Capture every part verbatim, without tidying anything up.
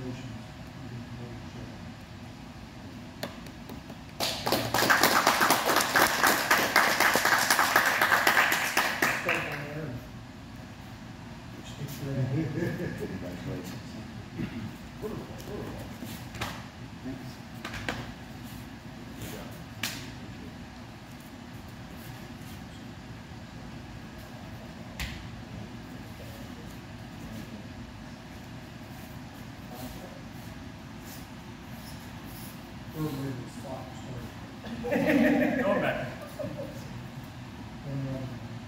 Congratulations. Congratulations. Going back. And, um,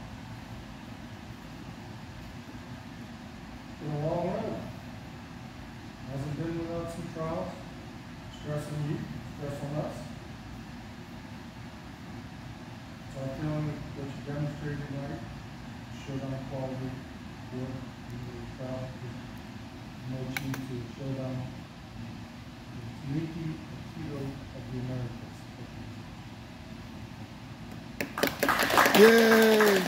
been a long road. Hasn't been without some trials, stress on you, stress on us. So I feel like what you demonstrated tonight showed on quality work. We were proud to promote you to Showdown Miki Hero of the Americas. Yay!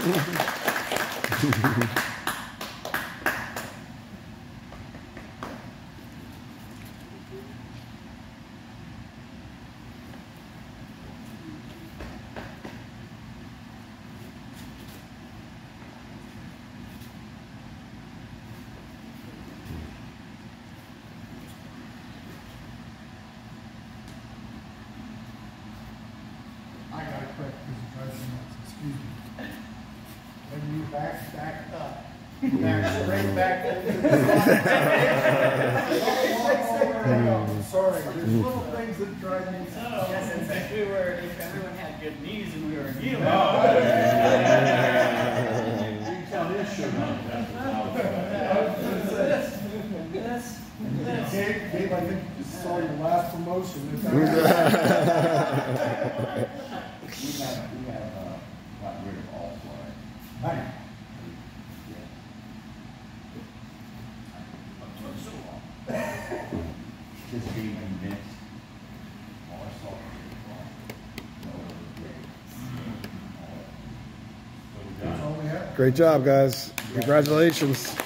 I got it correct because you tried some notes, excuse me. When you back, back up, back straight back into the slide. Sorry, there's little things that drive me. Oh, yes, it's like we were, if everyone had good knees and we were kneeling. You can tell this should not This, this. Gabe, Gabe, I think you just saw your last promotion. Is that We have, we have, uh, got rid of all flag. right? Just being convinced. Oh, I saw it. No, That's all we have. Great job, guys. Congratulations.